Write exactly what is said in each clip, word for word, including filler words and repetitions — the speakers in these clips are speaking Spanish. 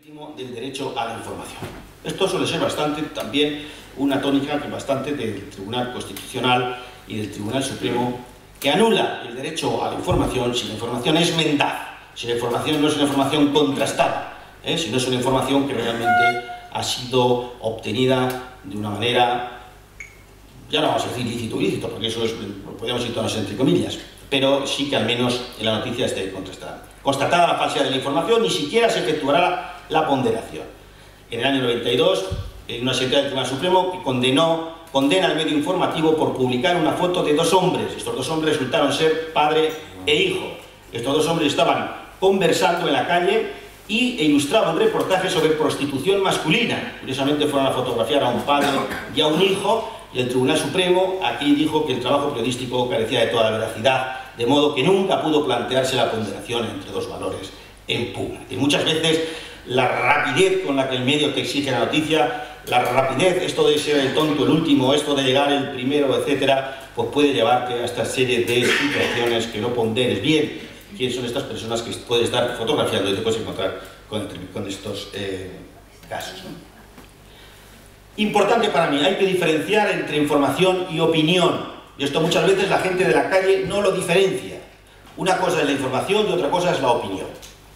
del derecho a la información. Esto suele ser bastante también una tónica que bastante del Tribunal Constitucional y del Tribunal Supremo, que anula el derecho a la información si la información es mendaz, si la información no es una información contrastada, ¿eh? si no es una información que realmente ha sido obtenida de una manera, ya no vamos a decir lícito o ilícito, porque eso es, lo podemos situarnos entre comillas, pero sí que al menos en la noticia esté contrastada. Constatada la falsedad de la información, ni siquiera se efectuará la ponderación. En el año noventa y dos, en una sentencia del Tribunal Supremo que condenó, condena al medio informativo por publicar una foto de dos hombres. Estos dos hombres resultaron ser padre e hijo. Estos dos hombres estaban conversando en la calle y e ilustraban reportajes sobre prostitución masculina. Curiosamente fueron a fotografiar a un padre y a un hijo, y el Tribunal Supremo aquí dijo que el trabajo periodístico carecía de toda veracidad, de modo que nunca pudo plantearse la ponderación entre dos valores en pugna. Y muchas veces la rapidez con la que el medio te exige la noticia, la rapidez, esto de ser el tonto el último, esto de llegar el primero, etcétera, pues puede llevarte a esta serie de situaciones que no ponderes bien quién son estas personas que puedes estar fotografiando y te puedes encontrar con, con estos eh, casos, ¿no? Importante para mí, hay que diferenciar entre información y opinión. Y esto muchas veces la gente de la calle no lo diferencia. Una cosa es la información y otra cosa es la opinión.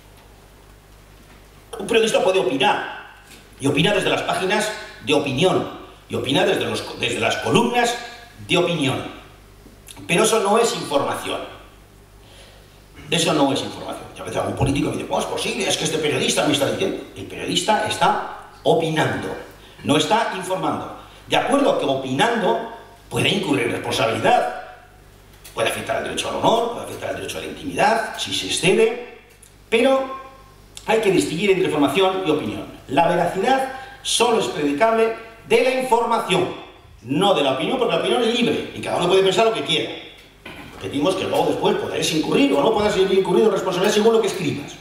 Un periodista puede opinar, y opina desde las páginas de opinión, y opina desde, los, desde las columnas de opinión. Pero eso no es información. Eso no es información. Y a veces algún político me dice, ¿cómo es posible? Es que este periodista me está diciendo. El periodista está opinando, no está informando. De acuerdo a que opinando puede incurrir en responsabilidad, puede afectar al derecho al honor, puede afectar al derecho a la intimidad, si se excede, pero hay que distinguir entre información y opinión. La veracidad solo es predicable de la información, no de la opinión, porque la opinión es libre y cada uno puede pensar lo que quiera. Repetimos que luego después podrás incurrir o no podrás incurrir en responsabilidad según lo que escribas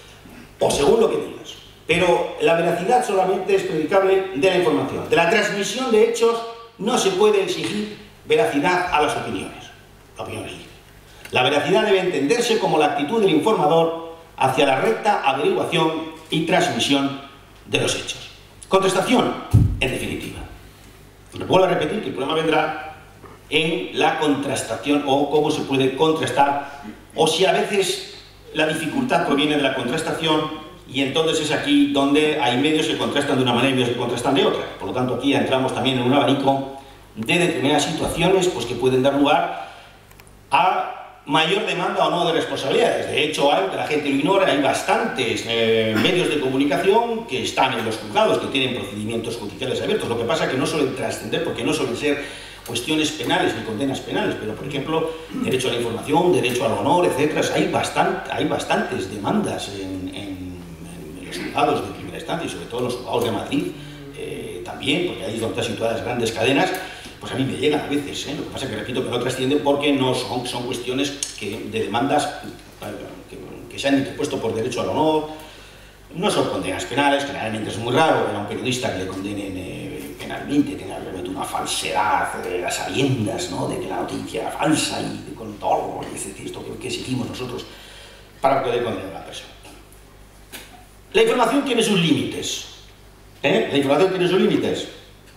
o según lo que digas. Pero la veracidad solamente es predicable de la información. De la transmisión de hechos no se puede exigir veracidad a las opiniones. La opinión es libre. La veracidad debe entenderse como la actitud del informador hacia la recta averiguación y transmisión de los hechos. Contestación, en definitiva. Vuelvo a repetir que el problema vendrá en la contrastación o cómo se puede contrastar, o si a veces la dificultad proviene de la contrastación y entonces es aquí donde hay medios que contrastan de una manera y medios que contrastan de otra. Por lo tanto, aquí entramos también en un abanico de determinadas situaciones pues, que pueden dar lugar a mayor demanda o no de responsabilidades. De hecho, hay, que la gente lo ignora, hay bastantes eh, medios de comunicación que están en los juzgados, que tienen procedimientos judiciales abiertos. Lo que pasa es que no suelen trascender porque no suelen ser cuestiones penales ni condenas penales, pero por ejemplo, derecho a la información, derecho al honor, etcétera. Hay, bastante, hay bastantes demandas en, en, en los juzgados de primera instancia y sobre todo en los juzgados de Madrid eh, también, porque ahí es donde están situadas grandes cadenas. Pues a mí me llegan a veces, ¿eh? Lo que pasa es que repito que no trascienden porque no son, son cuestiones que, de demandas que, que se han interpuesto por derecho al honor, no son condenas penales, generalmente es muy raro ver a un periodista que le condenen eh, penalmente, tenga realmente una falsedad de las sabiendas, ¿no? De que la noticia era falsa y de, con todo, y es decir, esto que, que exigimos nosotros para poder condenar a una persona. La información tiene sus límites, ¿eh? La información tiene sus límites.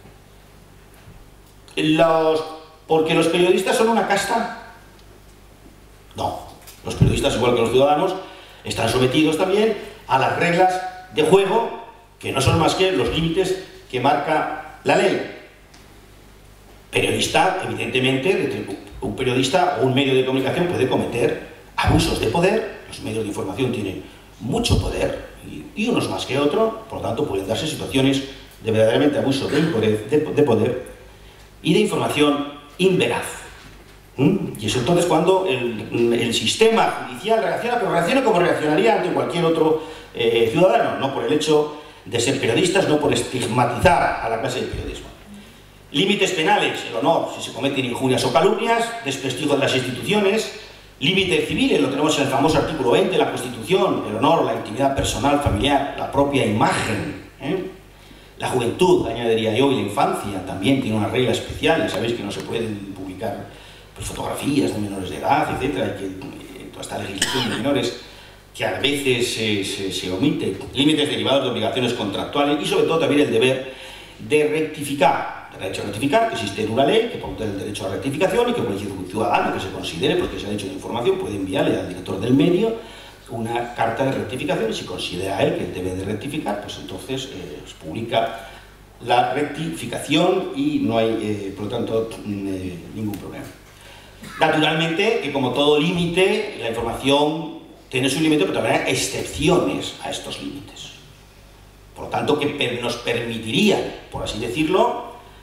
Los, ¿Porque los periodistas son una casta? No. Los periodistas, igual que los ciudadanos, están sometidos también a las reglas de juego, que no son más que los límites que marca la ley. Periodista, evidentemente, un periodista o un medio de comunicación puede cometer abusos de poder. Los medios de información tienen mucho poder, y, y unos más que otros, por lo tanto pueden darse situaciones de verdaderamente abuso de poder, de, de poder y de información inveraz. ¿Mm? Y es entonces cuando el, el sistema judicial reacciona, pero reacciona como reaccionaría ante cualquier otro eh, ciudadano, no por el hecho de ser periodistas, no por estigmatizar a la clase de periodismo. Límites penales, el honor, si se cometen injurias o calumnias, desprestigio de las instituciones. Límite civil, lo tenemos en el famoso artículo veinte de la Constitución, el honor, la intimidad personal, familiar, la propia imagen, ¿eh? La juventud, añadiría yo, y la infancia también tiene una regla especial. Ya sabéis que no se pueden publicar pues, fotografías de menores de edad, etcétera, y que eh, toda esta legislación de menores que a veces se, se, se omite, límites derivados de obligaciones contractuales y sobre todo también el deber de rectificar, el derecho a rectificar, que existe en una ley que pone el derecho a rectificación y que cualquier ciudadano que se considere, porque se ha hecho la información, puede enviarle al director del medio una carta de rectificación y si considera él que debe de rectificar, pues entonces eh, se publica la rectificación y no hay, eh, por lo tanto, eh, ningún problema. Naturalmente, que como todo límite, la información tiene su límite, pero también hay excepciones a estos límites. Por lo tanto, que nos permitirían, por así decirlo,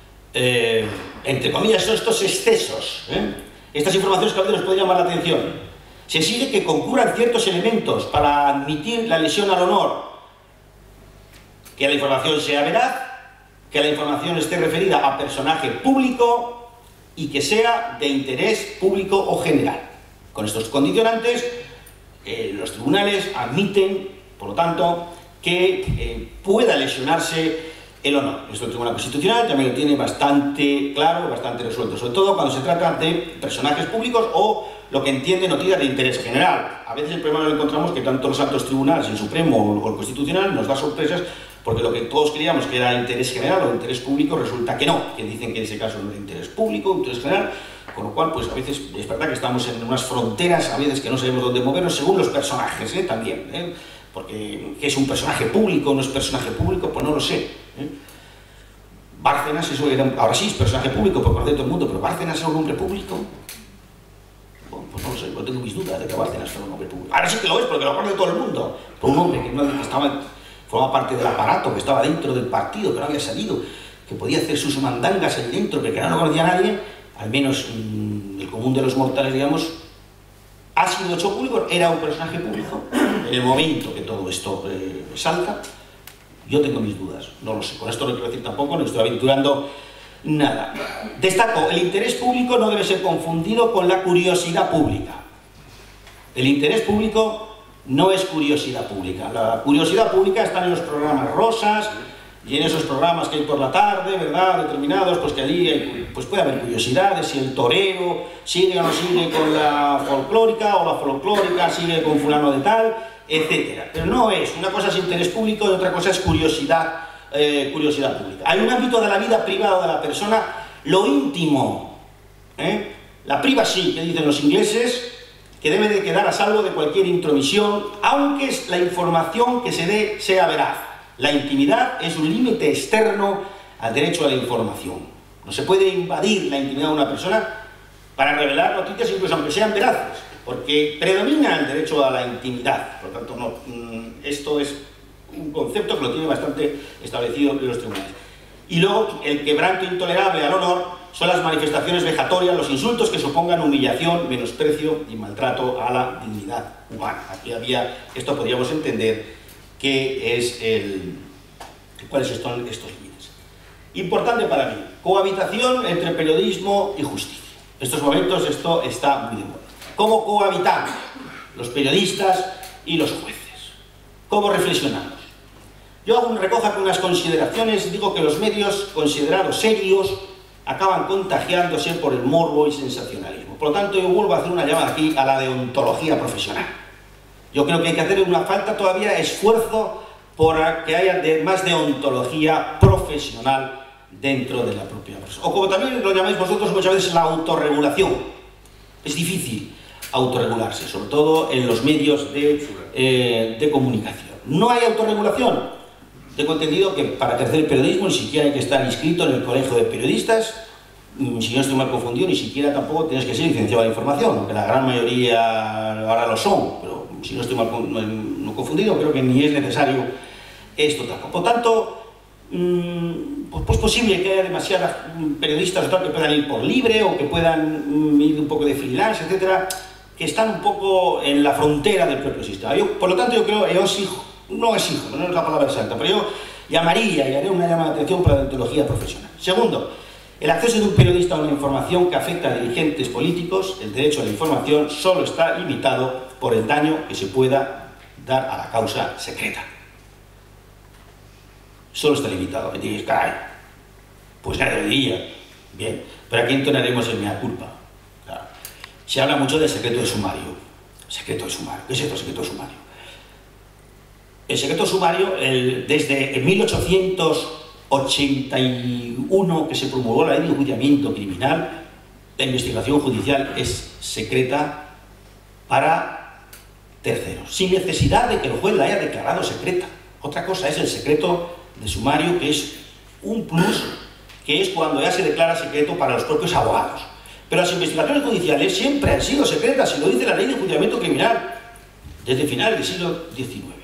eh, entre comillas, estos excesos, ¿eh? Estas informaciones que a veces nos pueden llamar la atención. Se exige que concurran ciertos elementos para admitir la lesión al honor, que la información sea veraz, que la información esté referida a personaje público y que sea de interés público o general. Con estos condicionantes, eh, los tribunales admiten, por lo tanto, que eh, pueda lesionarse el honor. Esto el Tribunal Constitucional también lo tiene bastante claro, bastante resuelto, sobre todo cuando se trata de personajes públicos o lo que entiende noticias de interés general. A veces el problema lo encontramos que tanto los altos tribunales, el Supremo o el Constitucional, nos da sorpresas porque lo que todos creíamos que era interés general o interés público resulta que no, que dicen que en ese caso no es interés público, interés general, con lo cual pues a veces es verdad que estamos en unas fronteras, a veces que no sabemos dónde movernos según los personajes, ¿eh? También, ¿eh? Porque ¿qué es un personaje público o no es personaje público? Pues no lo sé, ¿eh? Bárcenas, eso era, ahora sí es personaje público por parte de todo el mundo, pero Bárcenas era un hombre público. Bueno, pues no lo sé, yo tengo mis dudas de que Bárcenas era un hombre público. Ahora sí que lo es, porque lo conoce todo el mundo. Por un hombre que, no, que estaba, formaba parte del aparato, que estaba dentro del partido, que no había salido, que podía hacer sus mandangas ahí dentro, pero que no lo conocía a nadie, al menos mmm, el común de los mortales, digamos, ha sido hecho público, era un personaje público. En el momento que todo esto eh, salta, yo tengo mis dudas, no lo sé. Con esto no quiero decir tampoco, no estoy aventurando nada. Destaco, el interés público no debe ser confundido con la curiosidad pública. El interés público no es curiosidad pública. La curiosidad pública está en los programas rosas y en esos programas que hay por la tarde, ¿verdad? Determinados, pues que allí hay, pues puede haber curiosidades, si el torero sigue o no sigue con la folclórica, o la folclórica sigue con fulano de tal, etcétera. Pero no es, una cosa es interés público y otra cosa es curiosidad, eh, curiosidad pública. Hay un ámbito de la vida privada de la persona, lo íntimo, ¿eh? La privacy, que dicen los ingleses, que debe de quedar a salvo de cualquier intromisión, aunque la información que se dé sea veraz. La intimidad es un límite externo al derecho a la información. No se puede invadir la intimidad de una persona para revelar noticias, incluso aunque sean veraces, porque predomina el derecho a la intimidad. Por lo tanto, no, esto es un concepto que lo tiene bastante establecido en los tribunales. Y luego, el quebranto intolerable al honor son las manifestaciones vejatorias, los insultos que supongan humillación, menosprecio y maltrato a la dignidad humana. Aquí había, esto podríamos entender que es el, cuáles son estos límites. Importante para mí, cohabitación entre periodismo y justicia. En estos momentos esto está muy de moda. ¿Cómo cohabitamos los periodistas y los jueces? ¿Cómo reflexionamos? Yo hago un recojo con unas consideraciones, digo que los medios considerados serios acaban contagiándose por el morbo y sensacionalismo. Por lo tanto, yo vuelvo a hacer una llamada aquí a la deontología profesional. Yo creo que hay que hacer una falta todavía esfuerzo por que haya de, más deontología profesional dentro de la propia persona. O como también lo llamáis vosotros muchas veces, la autorregulación. Es difícil autorregularse, sobre todo en los medios de, eh, de comunicación. No hay autorregulación. Tengo entendido que para ejercer el periodismo ni siquiera hay que estar inscrito en el colegio de periodistas, si no estoy mal confundido, ni siquiera tampoco tienes que ser licenciado en información, aunque la gran mayoría ahora lo son, pero si no estoy mal no, no confundido, creo que ni es necesario esto tampoco. Por tanto, mmm, pues, pues posible que haya demasiados periodistas que puedan ir por libre o que puedan mm, ir un poco de freelance, etcétera, que están un poco en la frontera del propio sistema. Yo, por lo tanto, yo creo, yo exijo, no exijo, no es la palabra exacta, pero yo llamaría y haré una llamada de atención para la deontología profesional. Segundo, el acceso de un periodista a una información que afecta a dirigentes políticos, el derecho a la información solo está limitado por el daño que se pueda dar a la causa secreta. Solo está limitado. Me diréis, caray, pues nadie lo diría. Bien, pero aquí entonaremos el mea culpa. Claro. Se habla mucho del secreto de sumario. Secreto de sumario. ¿Qué es esto, secreto de sumario? el secreto sumario, el, desde mil ochocientos ochenta y uno, que se promulgó la ley de enjuiciamiento criminal, la investigación judicial es secreta para terceros, sin necesidad de que el juez la haya declarado secreta. Otra cosa es el secreto de sumario, que es un plus, que es cuando ya se declara secreto para los propios abogados. Pero las investigaciones judiciales siempre han sido secretas, y lo dice la ley de enjuiciamiento criminal desde finales del siglo diecinueve.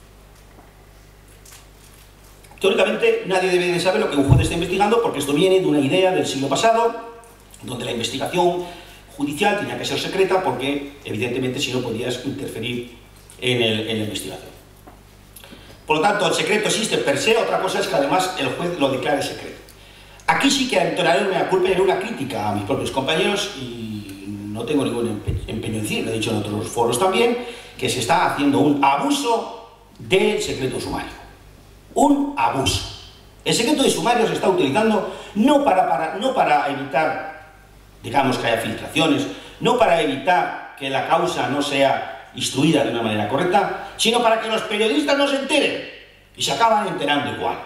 Teóricamente, nadie debe de saber lo que un juez está investigando, porque esto viene de una idea del siglo pasado, donde la investigación judicial tenía que ser secreta, porque, evidentemente, si no podías interferir en, el, en la investigación. Por lo tanto, el secreto existe per se, otra cosa es que además el juez lo declare secreto. Aquí sí que entonaré una culpa y haré una crítica a mis propios compañeros, y no tengo ningún empeño en decir, lo he dicho en otros foros también, que se está haciendo un abuso del secreto sumario. Un abuso. El secreto de sumario se está utilizando no para, para, no para evitar, digamos, que haya filtraciones, no para evitar que la causa no sea instruida de una manera correcta, sino para que los periodistas no se enteren, y se acaban enterando igual.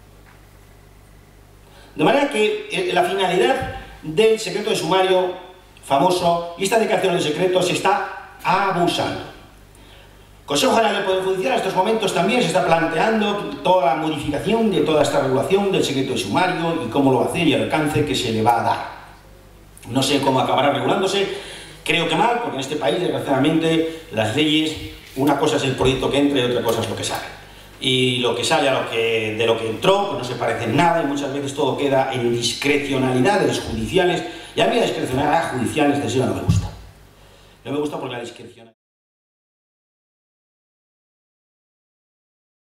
De manera que la finalidad del secreto de sumario famoso y esta declaración de secreto se está abusando. El Consejo General del Poder Judicial en estos momentos también se está planteando toda la modificación de toda esta regulación del secreto de sumario y cómo lo va a hacer y el alcance que se le va a dar. No sé cómo acabará regulándose, creo que mal, porque en este país, desgraciadamente, las leyes, una cosa es el proyecto que entra y otra cosa es lo que sale. Y lo que sale a lo que, de lo que entró, pues no se parece en nada, y muchas veces todo queda en discrecionalidades judiciales, y a mí la discrecionalidad judicial en este sentido no me gusta. No me gusta porque la discrecionalidad...